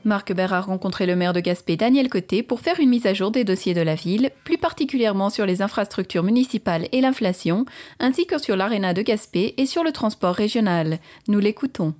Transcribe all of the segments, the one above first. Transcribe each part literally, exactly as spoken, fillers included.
Marc Hubert a rencontré le maire de Gaspé, Daniel Côté, pour faire une mise à jour des dossiers de la ville, plus particulièrement sur les infrastructures municipales et l'inflation, ainsi que sur l'aréna de Gaspé et sur le transport régional. Nous l'écoutons.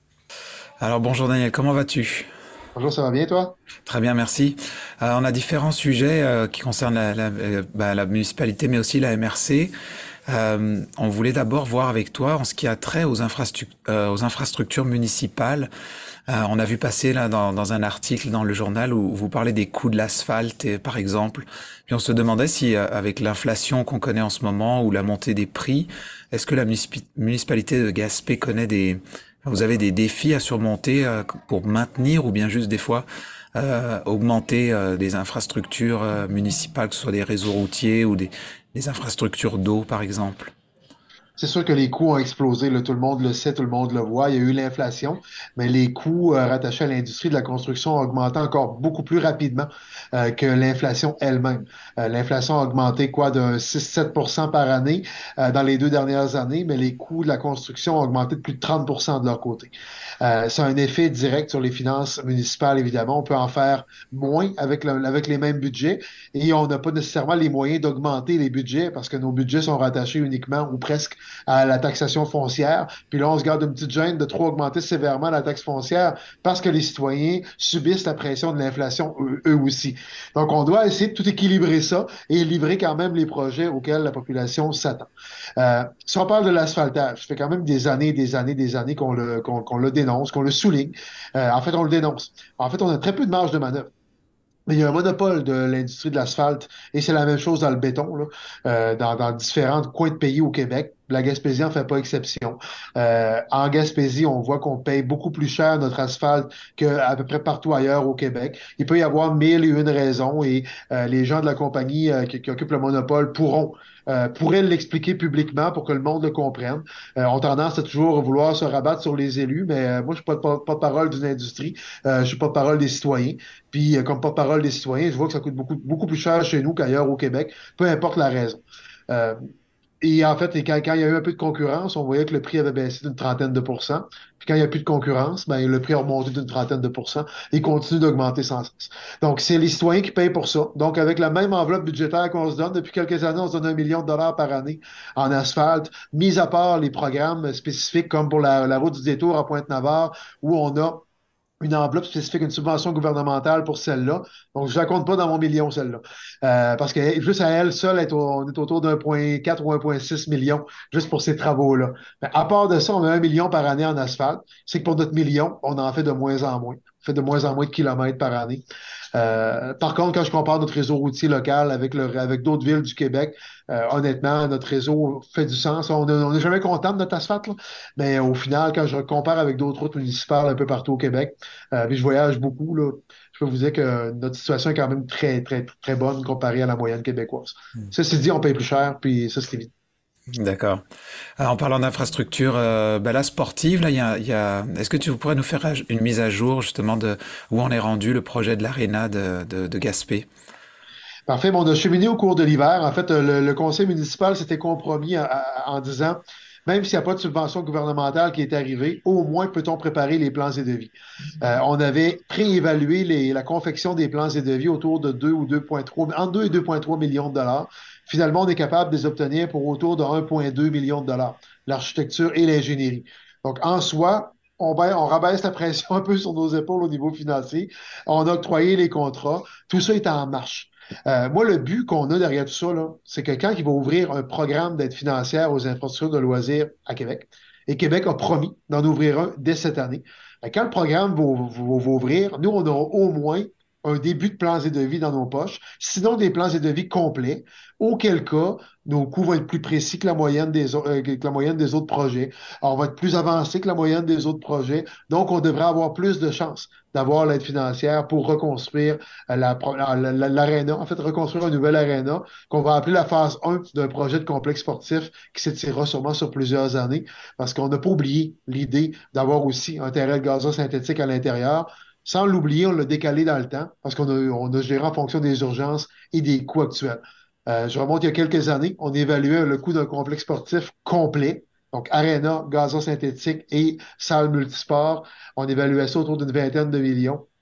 Alors bonjour Daniel, comment vas-tu? Bonjour, ça va bien toi? Très bien, merci. Euh, on a différents sujets euh, qui concernent la, la, euh, bah, la municipalité, mais aussi la M R C. Euh, on voulait d'abord voir avec toi en ce qui a trait aux, infrastru- euh, aux infrastructures municipales. Euh, on a vu passer là dans, dans un article dans le journal où, où vous parlez des coûts de l'asphalte, et, par exemple. Puis on se demandait si, euh, avec l'inflation qu'on connaît en ce moment ou la montée des prix, est-ce que la municipi- municipalité de Gaspé connaît des, vous avez des défis à surmonter euh, pour maintenir ou bien juste des fois euh, augmenter euh, des infrastructures euh, municipales, que ce soit des réseaux routiers ou des, des infrastructures d'eau, par exemple? C'est sûr que les coûts ont explosé, là, tout le monde le sait, tout le monde le voit. Il y a eu l'inflation, mais les coûts euh, rattachés à l'industrie de la construction ont augmenté encore beaucoup plus rapidement euh, que l'inflation elle-même. Euh, l'inflation a augmenté quoi d'un six sept pour cent par année euh, dans les deux dernières années, mais les coûts de la construction ont augmenté de plus de trente pour cent de leur côté. Euh, ça a un effet direct sur les finances municipales, évidemment. On peut en faire moins avec, le- avec les mêmes budgets et on n'a pas nécessairement les moyens d'augmenter les budgets parce que nos budgets sont rattachés uniquement ou presque à la taxation foncière. Puis là, on se garde une petite gêne de trop augmenter sévèrement la taxe foncière parce que les citoyens subissent la pression de l'inflation eux, eux aussi. Donc, on doit essayer de tout équilibrer ça et livrer quand même les projets auxquels la population s'attend. Euh, si on parle de l'asphaltage, ça fait quand même des années, des années, des années qu'on le, qu'on, qu'on le dénonce, qu'on le souligne. Euh, en fait, on le dénonce. En fait, on a très peu de marge de manœuvre. Mais il y a un monopole de l'industrie de l'asphalte et c'est la même chose dans le béton, là, euh, dans, dans différents coins de pays au Québec. La Gaspésie en fait pas exception. Euh, en Gaspésie, on voit qu'on paye beaucoup plus cher notre asphalte qu'à peu près partout ailleurs au Québec. Il peut y avoir mille et une raisons et euh, les gens de la compagnie euh, qui, qui occupent le monopole pourront euh, pourraient l'expliquer publiquement pour que le monde le comprenne. Euh, ont tendance à toujours vouloir se rabattre sur les élus, mais euh, moi, je suis pas de pas de parole d'une industrie, euh, je suis pas de parole des citoyens. Puis, euh, comme porte-parole des citoyens, je vois que ça coûte beaucoup, beaucoup plus cher chez nous qu'ailleurs au Québec, peu importe la raison. Euh, et en fait, et quand, quand il y a eu un peu de concurrence, on voyait que le prix avait baissé d'une trentaine de pourcents. Puis quand il n'y a plus de concurrence, ben, le prix a remonté d'une trentaine de pourcents et continue d'augmenter sans cesse. Donc, c'est les citoyens qui payent pour ça. Donc, avec la même enveloppe budgétaire qu'on se donne, depuis quelques années, on se donne un million de dollars par année en asphalte, mis à part les programmes spécifiques comme pour la, la route du détour à Pointe-Navarre, où on a une enveloppe spécifique, une subvention gouvernementale pour celle-là. Donc, je ne la compte pas dans mon million, celle-là. Euh, parce que juste à elle seule, est au- on est autour d'un point quatre ou un point six million juste pour ces travaux-là. Mais à part de ça, on a un million par année en asphalte. C'est que pour notre million, on en fait de moins en moins. On fait de moins en moins de kilomètres par année. Euh, par contre, quand je compare notre réseau routier local avec, le, avec d'autres villes du Québec, euh, honnêtement, notre réseau fait du sens. On n'est jamais content de notre asphalte, là. Mais au final, quand je compare avec d'autres routes municipales un peu partout au Québec, euh, puis je voyage beaucoup, là. Je peux vous dire que notre situation est quand même très, très, très bonne comparée à la moyenne québécoise. Ceci dit, on paye plus cher, puis ça, c'est évident. D'accord. Alors, en parlant d'infrastructure, euh, bah, là, sportive, là, il y a, il y a, est-ce que tu pourrais nous faire une mise à jour justement de où on est rendu le projet de l'aréna de, de, de Gaspé? Parfait. Mais on a cheminé au cours de l'hiver. En fait, le, le conseil municipal s'était compromis à- à- en disant, même s'il n'y a pas de subvention gouvernementale qui est arrivée, au moins peut-on préparer les plans et devis. Euh, on avait préévalué les- la confection des plans et devis autour de deux ou deux virgule trois, entre deux et deux virgule trois millions de dollars. Finalement, on est capable de les obtenir pour autour de un virgule deux million de dollars, l'architecture et l'ingénierie. Donc, en soi, on, ba- on rabaisse la pression un peu sur nos épaules au niveau financier. On a octroyé les contrats. Tout ça est en marche. Euh, moi, le but qu'on a derrière tout ça, là, c'est que quand il va ouvrir un programme d'aide financière aux infrastructures de loisirs à Québec, et Québec a promis d'en ouvrir un dès cette année, ben, quand le programme va, va- va ouvrir, nous, on aura au moins un début de plans et devis dans nos poches, sinon des plans et devis complets, auquel cas, nos coûts vont être plus précis que la moyenne des, au- euh, que la moyenne des autres projets. Alors, on va être plus avancé que la moyenne des autres projets, donc on devrait avoir plus de chances d'avoir l'aide financière pour reconstruire euh, la, pro- la- la- l'aréna, en fait, reconstruire une nouvelle aréna qu'on va appeler la phase un d'un projet de complexe sportif qui s'étirera sûrement sur plusieurs années, parce qu'on n'a pas oublié l'idée d'avoir aussi un terrain de gazon synthétique à l'intérieur. Sans l'oublier, on l'a décalé dans le temps parce qu'on a, on a géré en fonction des urgences et des coûts actuels. Euh, je remonte il y a quelques années, on évaluait le coût d'un complexe sportif complet, donc aréna, gazon synthétique et salle multisport. On évaluait ça autour d'une vingtaine de millions.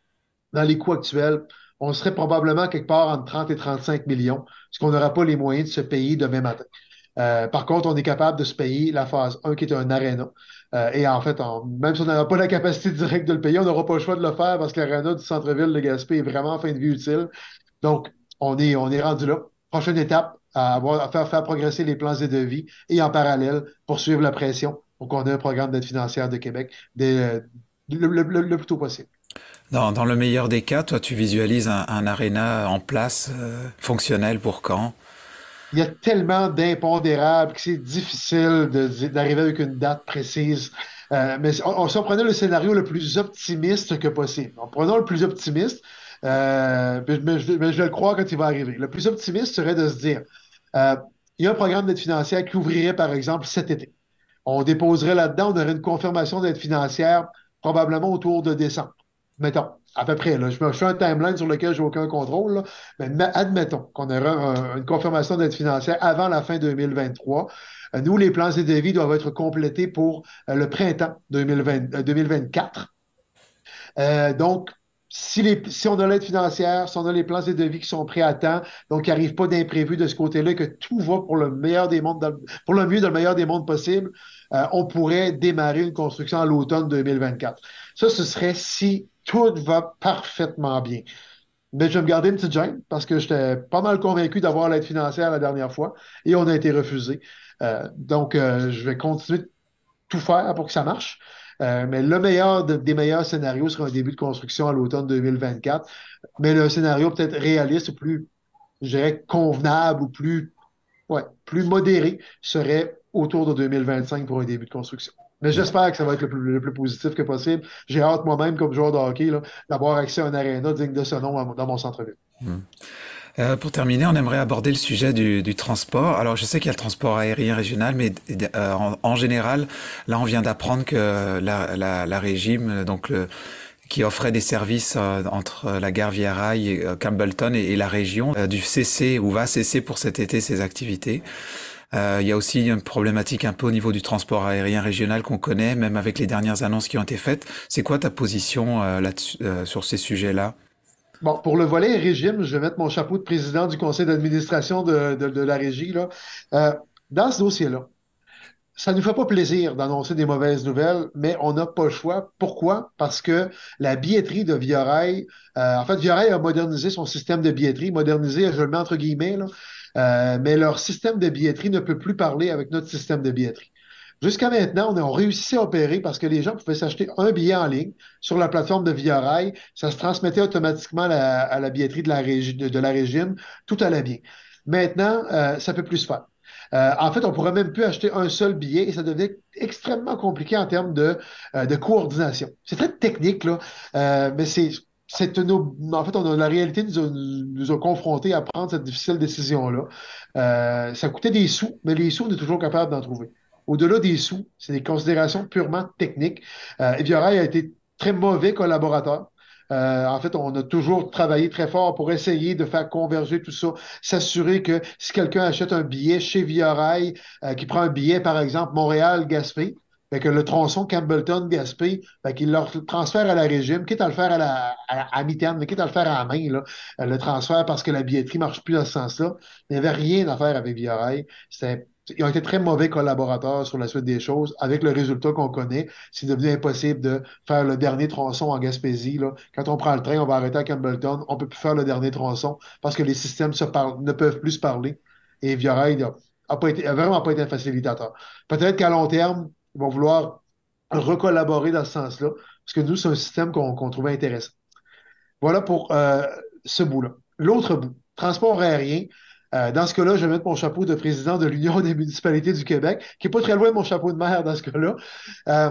dans les coûts actuels, on serait probablement quelque part entre trente et trente-cinq millions, parce qu'on n'aura pas les moyens de se payer demain matin. Euh, par contre, on est capable de se payer la phase un qui est un aréna. Euh, et en fait, on- même si on n'aura pas la capacité directe de le payer, on n'aura pas le choix de le faire parce que l'aréna du centre-ville de Gaspé est vraiment en fin de vie utile. Donc, on est, on est rendu là. Prochaine étape, à, avoir, à faire, faire progresser les plans et devis et en parallèle, poursuivre la pression pour qu'on ait un programme d'aide financière de Québec dès, le, le- le- le plus tôt possible. Dans, dans le meilleur des cas, toi, tu visualises un, un aréna en place, euh, fonctionnel pour quand? Il y a tellement d'impondérables que c'est difficile de- d'arriver avec une date précise. Euh, mais si on, on- si on prenait le scénario le plus optimiste que possible, en prenant le plus optimiste, euh, mais, mais je, mais je vais le croire quand il va arriver. Le plus optimiste serait de se dire, euh, il y a un programme d'aide financière qui ouvrirait, par exemple, cet été. On déposerait là-dedans, on aurait une confirmation d'aide financière probablement autour de décembre. Mettons, à peu près. Là. Je, je fais un timeline sur lequel je n'ai aucun contrôle, là. Mais ma- admettons qu'on aurait un- une confirmation d'aide financière avant la fin deux mille vingt-trois. Euh, Nous, les plans et devis doivent être complétés pour euh, le printemps deux mille vingt, euh, deux mille vingt-quatre. Euh, donc, si, les, si on a l'aide financière, si on a les plans et devis qui sont prêts à temps, donc il n'arrive pas d'imprévu de ce côté-là, que tout va pour le meilleur des mondes, dans le- pour le mieux dans le meilleur des mondes possible, euh, on pourrait démarrer une construction à l'automne deux mille vingt-quatre. Ça, ce serait si tout va parfaitement bien. Mais je vais me garder une petite gêne parce que j'étais pas mal convaincu d'avoir l'aide financière la dernière fois et on a été refusé. Euh, donc, euh, je vais continuer de tout faire pour que ça marche. Euh, mais le meilleur de- des meilleurs scénarios serait un début de construction à l'automne deux mille vingt-quatre. Mais le scénario peut-être réaliste ou plus, je dirais, convenable ou plus, ouais, plus modéré serait autour de deux mille vingt-cinq pour un début de construction. Mais j'espère que ça va être le plus, le plus positif que possible. J'ai hâte moi-même, comme joueur de hockey, là, d'avoir accès à un aréna digne de ce nom à mon- dans mon centre-ville. Hmm. Euh, pour terminer, on aimerait aborder le sujet du, du transport. Alors, je sais qu'il y a le transport aérien régional, mais euh, en, en général, là, on vient d'apprendre que la, la, la régime, donc le, qui offrait des services euh, entre la gare Via Rail et euh, Campbellton et, et la région, euh, du cesser ou va cesser pour cet été ses activités. Euh, il y a aussi une problématique un peu au niveau du transport aérien régional qu'on connaît, même avec les dernières annonces qui ont été faites. C'est quoi ta position euh, là-dessus, euh, sur ces sujets-là? Bon, pour le volet régime, je vais mettre mon chapeau de président du conseil d'administration de, de- de la régie, là. Euh, dans ce dossier-là, ça ne nous fait pas plaisir d'annoncer des mauvaises nouvelles, mais on n'a pas le choix. Pourquoi? Parce que la billetterie de Via Rail, euh, en fait, Via Rail a modernisé son système de billetterie, modernisé, je le mets entre guillemets, là, euh, mais leur système de billetterie ne peut plus parler avec notre système de billetterie. Jusqu'à maintenant, on a réussi à opérer parce que les gens pouvaient s'acheter un billet en ligne sur la plateforme de Via Rail. Ça se transmettait automatiquement à la, à la billetterie de la, régi, de, de la régime. Tout allait bien. Maintenant, euh, ça ne peut plus se faire. Euh, en fait, on ne pourrait même plus acheter un seul billet et ça devient extrêmement compliqué en termes de, euh, de coordination. C'est très technique, là, euh, mais c'est, c'est une, en fait, on a, la réalité nous a, nous a confrontés à prendre cette difficile décision-là. Euh, ça coûtait des sous, mais les sous, on est toujours capable d'en trouver. Au-delà des sous, c'est des considérations purement techniques. Euh, Eviorail a été très mauvais collaborateur. Euh, en fait, on a toujours travaillé très fort pour essayer de faire converger tout ça, s'assurer que si quelqu'un achète un billet chez Via Rail, euh, qui prend un billet, par exemple, Montréal-Gaspé, fait que le tronçon Campbellton-Gaspé, fait qu'il leur transfère à la régime, quitte à le faire à, la, à, à mi-terme, mais quitte à le faire à la main, là, euh, le transfert parce que la billetterie ne marche plus dans ce sens-là. Il n'y avait rien à faire avec Via Rail. C'était Ils ont été très mauvais collaborateurs sur la suite des choses. Avec le résultat qu'on connaît, c'est devenu impossible de faire le dernier tronçon en Gaspésie, là. Quand on prend le train, on va arrêter à Campbellton. On ne peut plus faire le dernier tronçon parce que les systèmes se parlent, ne peuvent plus se parler. Et Via Rail a, a pas été, a vraiment pas été un facilitateur. Peut-être qu'à long terme, ils vont vouloir recollaborer dans ce sens-là, parce que nous, c'est un système qu'on qu'on trouvait intéressant. Voilà pour euh, ce bout-là. L'autre bout, transport aérien. Euh, dans ce cas-là, je vais mettre mon chapeau de président de l'Union des municipalités du Québec, qui n'est pas très loin de mon chapeau de maire dans ce cas-là. Euh,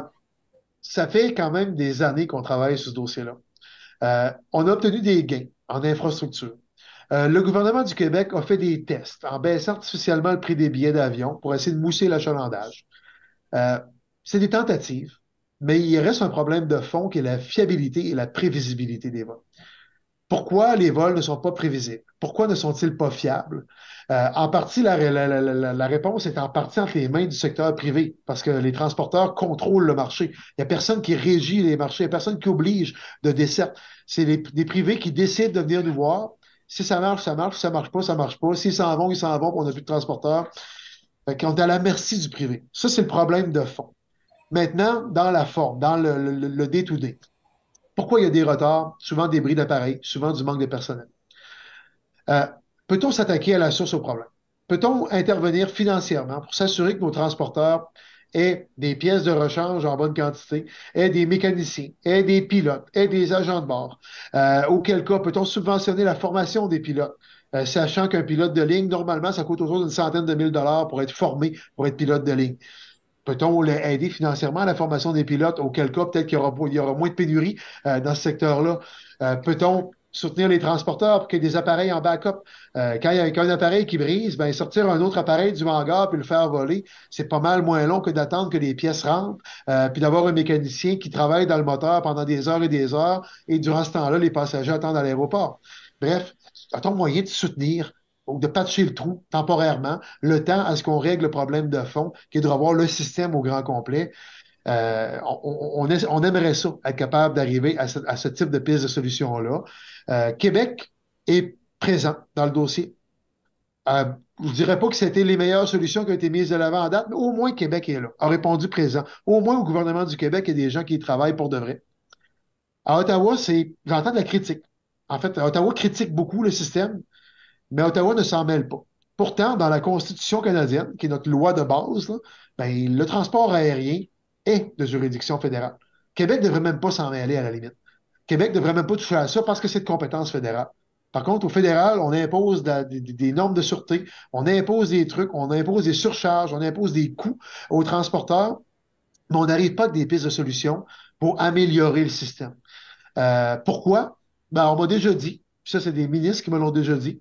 Ça fait quand même des années qu'on travaille sur ce dossier-là. Euh, on a obtenu des gains en infrastructure. Euh, le gouvernement du Québec a fait des tests en baissant artificiellement le prix des billets d'avion pour essayer de mousser l'achalandage. Euh, c'est des tentatives, mais il reste un problème de fond qui est la fiabilité et la prévisibilité des vols. Pourquoi les vols ne sont pas prévisibles? Pourquoi ne sont-ils pas fiables? Euh, en partie, la, la, la, la, la réponse est en partie entre les mains du secteur privé, parce que les transporteurs contrôlent le marché. Il n'y a personne qui régit les marchés, il n'y a personne qui oblige de desserte. C'est les, les privés qui décident de venir nous voir. Si ça marche, ça marche. Si ça marche pas, ça marche pas. S'ils s'en vont, ils s'en vont, puis on n'a plus de transporteurs. Fait qu'on est à la merci du privé. Ça, c'est le problème de fond. Maintenant, dans la forme, dans le, le, le day-to-day. Pourquoi il y a des retards, souvent des bris d'appareils, souvent du manque de personnel? Euh, Peut-on s'attaquer à la source au problème? Peut-on intervenir financièrement pour s'assurer que nos transporteurs aient des pièces de rechange en bonne quantité, aient des mécaniciens, aient des pilotes, aient des agents de bord? Euh, auquel cas, peut-on subventionner la formation des pilotes? Euh, sachant qu'un pilote de ligne, normalement, ça coûte autour d'une centaine de mille dollars pour être formé, pour être pilote de ligne. Peut-on aider financièrement à la formation des pilotes? Auquel cas, peut-être qu'il y aura, il y aura moins de pénurie euh, dans ce secteur-là. Euh, peut-on soutenir les transporteurs pour qu'il y ait des appareils en backup? Euh, quand il y a un appareil qui brise, ben, sortir un autre appareil du hangar puis le faire voler, c'est pas mal moins long que d'attendre que les pièces rentrent, euh, puis d'avoir un mécanicien qui travaille dans le moteur pendant des heures et des heures, et durant ce temps-là, les passagers attendent à l'aéroport. Bref, a-t-on moyen de soutenir ou de patcher le trou temporairement, le temps à ce qu'on règle le problème de fond, qui est de revoir le système au grand complet? Euh, on, on, on, aimerait ça, être capable d'arriver à ce, à ce type de piste de solution-là. Euh, Québec est présent dans le dossier. Euh, je ne dirais pas que c'était les meilleures solutions qui ont été mises de l'avant en date, mais au moins Québec est là, a répondu présent. Au moins au gouvernement du Québec, il y a des gens qui y travaillent pour de vrai. À Ottawa, c'est, j'entends de la critique. En fait, Ottawa critique beaucoup le système, mais Ottawa ne s'en mêle pas. Pourtant, dans la Constitution canadienne, qui est notre loi de base, là, ben, le transport aérien est de juridiction fédérale. Québec ne devrait même pas s'en mêler à la limite. Québec ne devrait même pas toucher à ça parce que c'est de compétence fédérale. Par contre, au fédéral, on impose de, de, des normes de sûreté, on impose des trucs, on impose des surcharges, on impose des coûts aux transporteurs, mais on n'arrive pas avec des pistes de solutions pour améliorer le système. Euh, pourquoi? Ben, on m'a déjà dit, puis ça, c'est des ministres qui me l'ont déjà dit,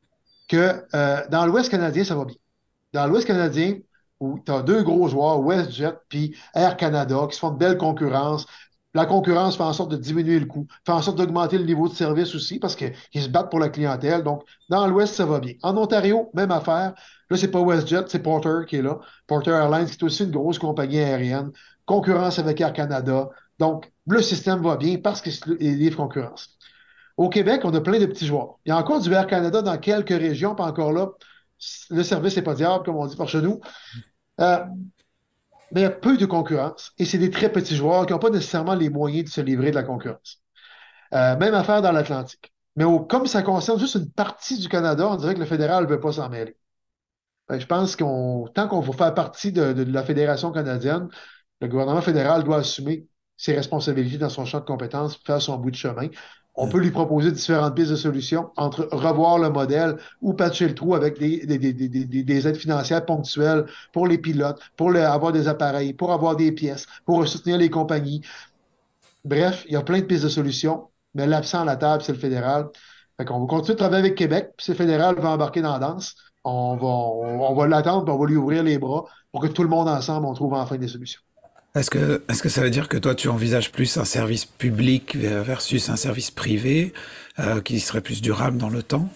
que euh, dans l'Ouest canadien, ça va bien. Dans l'Ouest canadien, où tu as deux gros joueurs, WestJet puis Air Canada, qui se font de belles concurrences. La concurrence fait en sorte de diminuer le coût, fait en sorte d'augmenter le niveau de service aussi, parce qu'ils se battent pour la clientèle. Donc, dans l'Ouest, ça va bien. En Ontario, même affaire. Là, c'est pas WestJet, c'est Porter qui est là. Porter Airlines, qui est aussi une grosse compagnie aérienne. Concurrence avec Air Canada. Donc, le système va bien parce qu'il livre concurrence. Au Québec, on a plein de petits joueurs. Il y a encore du Air Canada dans quelques régions, pas encore là. Le service n'est pas diable, comme on dit par chez nous. Euh, mais il y a peu de concurrence. Et c'est des très petits joueurs qui n'ont pas nécessairement les moyens de se livrer de la concurrence. Euh, même affaire dans l'Atlantique. Mais au, comme ça concerne juste une partie du Canada, on dirait que le fédéral ne veut pas s'en mêler. Ben, je pense qu'on tant qu'on va faire partie de, de, de la Fédération canadienne, le gouvernement fédéral doit assumer ses responsabilités dans son champ de compétences, faire son bout de chemin. On peut lui proposer différentes pistes de solutions entre revoir le modèle ou patcher le trou avec des, des, des, des, des aides financières ponctuelles pour les pilotes, pour le, avoir des appareils, pour avoir des pièces, pour soutenir les compagnies. Bref, il y a plein de pistes de solutions, mais l'absent à la table, c'est le fédéral. Fait qu'on va continuer de travailler avec Québec, puis c'est le fédéral va embarquer dans la danse. On va, on, on va l'attendre, puis on va lui ouvrir les bras pour que tout le monde ensemble, on trouve enfin des solutions. Est-ce que, est-ce que ça veut dire que toi, tu envisages plus un service public versus un service privé euh, qui serait plus durable dans le temps?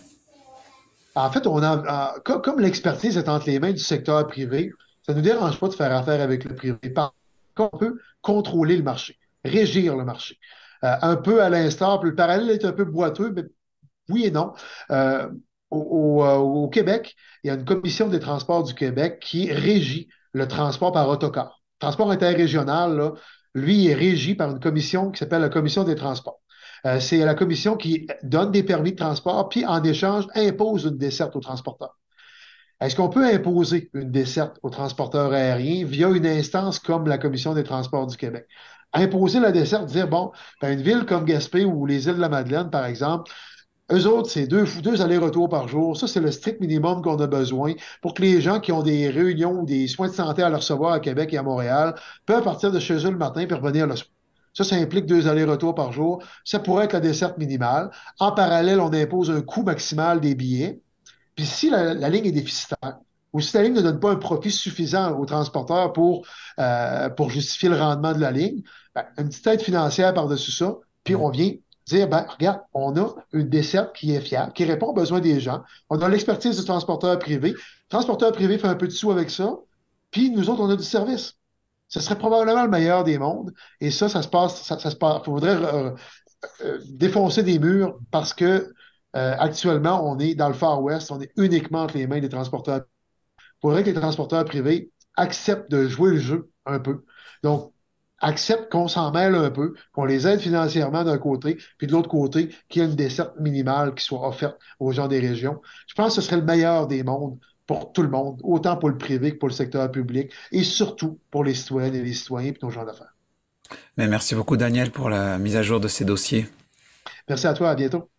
En fait, on a, comme, comme l'expertise est entre les mains du secteur privé, ça ne nous dérange pas de faire affaire avec le privé. Par contre, on peut contrôler le marché, régir le marché. Euh, un peu à l'instar, puis le parallèle est un peu boiteux, mais oui et non. Euh, au, au, au Québec, il y a une commission des transports du Québec qui régit le transport par autocar. Le transport interrégional, là, lui, est régi par une commission qui s'appelle la Commission des transports. Euh, c'est la commission qui donne des permis de transport, puis en échange, impose une desserte aux transporteurs. Est-ce qu'on peut imposer une desserte aux transporteurs aériens via une instance comme la Commission des transports du Québec? Imposer la desserte, dire, bon, ben, une ville comme Gaspé ou les îles de la Madeleine, par exemple, eux autres, c'est deux, deux allers-retours par jour. Ça, c'est le strict minimum qu'on a besoin pour que les gens qui ont des réunions ou des soins de santé à leur recevoir à Québec et à Montréal peuvent partir de chez eux le matin et revenir le soir. Ça, ça implique deux allers-retours par jour. Ça pourrait être la desserte minimale. En parallèle, on impose un coût maximal des billets. Puis si la, la ligne est déficitaire, ou si la ligne ne donne pas un profit suffisant aux transporteurs pour, euh, pour justifier le rendement de la ligne, ben, une petite aide financière par-dessus ça, puis on vient Dire, ben, regarde, on a une desserte qui est fiable, qui répond aux besoins des gens. On a l'expertise du transporteur privé. Le transporteur privé fait un peu de sous avec ça. Puis nous autres, on a du service. Ce serait probablement le meilleur des mondes. Et ça, ça se passe, ça, ça se passe. Il faudrait euh, euh, défoncer des murs parce que euh, actuellement, on est dans le Far West, on est uniquement entre les mains des transporteurs. Il faudrait que les transporteurs privés acceptent de jouer le jeu un peu. Donc, acceptent qu'on s'en mêle un peu, qu'on les aide financièrement d'un côté, puis de l'autre côté, qu'il y ait une desserte minimale qui soit offerte aux gens des régions. Je pense que ce serait le meilleur des mondes pour tout le monde, autant pour le privé que pour le secteur public, et surtout pour les citoyennes et les citoyens et nos gens d'affaires. Mais merci beaucoup, Daniel, pour la mise à jour de ces dossiers. Merci à toi, à bientôt.